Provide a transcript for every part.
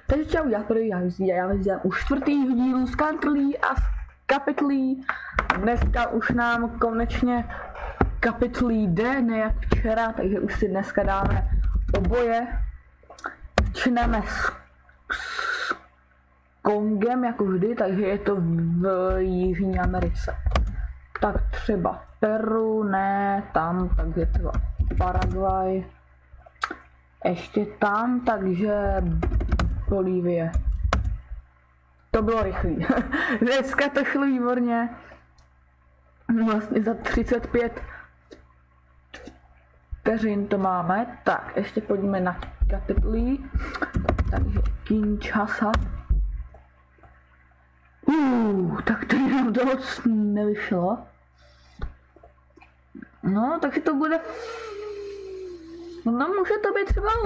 Takže čau, já vás u čtvrtýho dílu z Country a z Kapitlí. Dneska už nám konečně Kapitlí jde, ne jak včera, takže už si dneska dáme oboje. Začneme s Kongem jako vždy, takže je to v Jižní Americe. Tak třeba Peru, ne, tam, takže třeba Paraguay. Ještě tam, takže Bolívie. To bylo rychlý. Dneska to šlo výborně. Vlastně za 35 vteřin to máme. Tak, ještě pojďme na Kapitlí. Takže Kinshasa. Tak to nám to moc nevyšlo. No, takže to bude... No, může to být třeba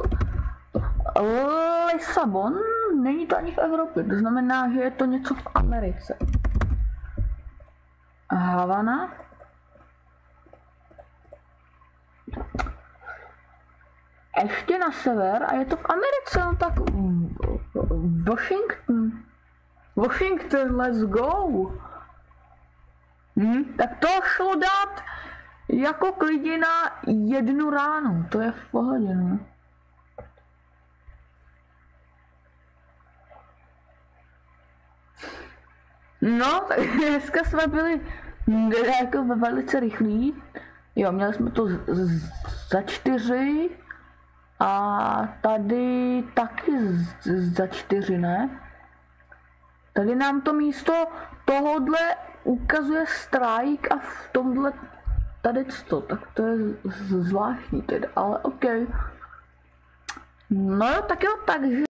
Lisabon, není to ani v Evropě, to znamená, že je to něco v Americe. Havana. Ještě na sever a je to v Americe, no tak Washington. Washington, let's go. Tak to šlo dát jako klidně na 1 ráno, to je v pohodě, no. No, tak dneska jsme byli jako velice rychlí. Jo, měli jsme to za 4 a tady taky za 4, ne? Tady nám to místo tohodle ukazuje strike a v tomhle tady to, tak to je zvláštní teda, ale OK. No jo, tak jo, takže